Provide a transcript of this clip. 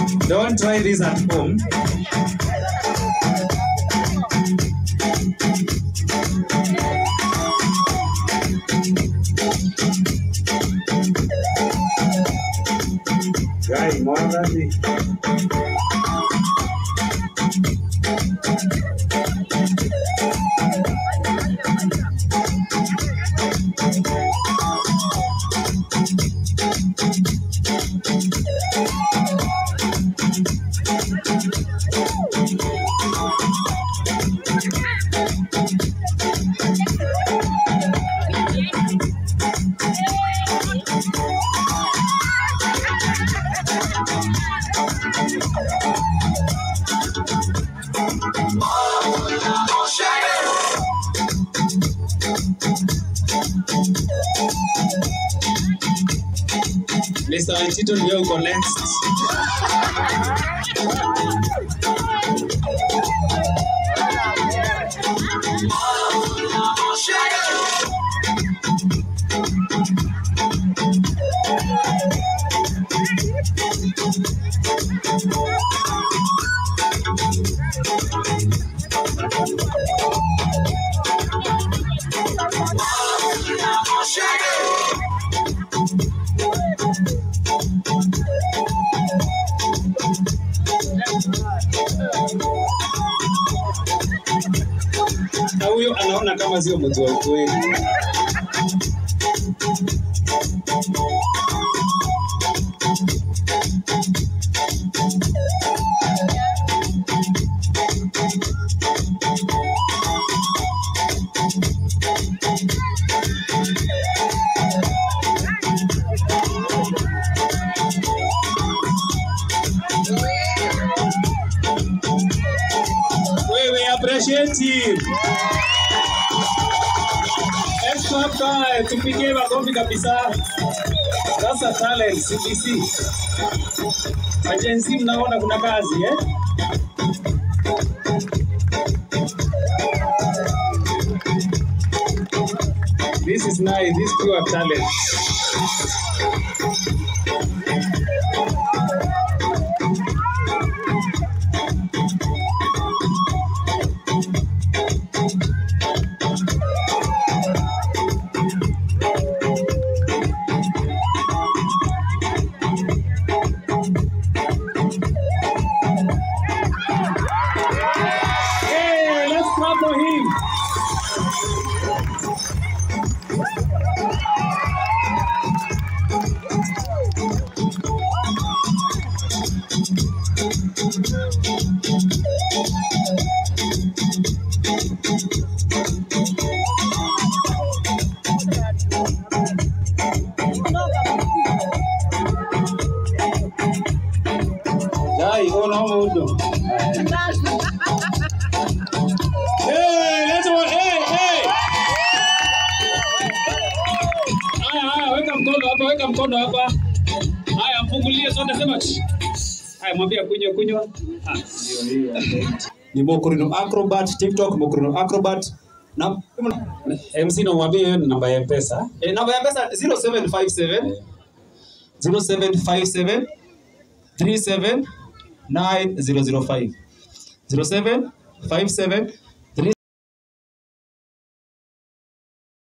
Don't try this at home. Guy, more than me. Mr. Antito, you go next. Na huyo anaona kama sio mtu wa kweli. We appreciate him. Extra time, tupige makofi kabisa. That's a talent, CPC. Agency mnaona kuna kazi, eh? This is nice, this pure talent. For him. Jai, oh no, mundo. Hey, let's go. Hey. Haya, weka mkono hapa. Haya, mfungulie sote sema. Haya, mwambie kunywa. Ndio hiyo. Ni Mukurinu Acrobat, TikTok Mukurinu Acrobat. Na MC na mwambie namba ya M-Pesa. Namba ya M-Pesa 0757 37 905. 0757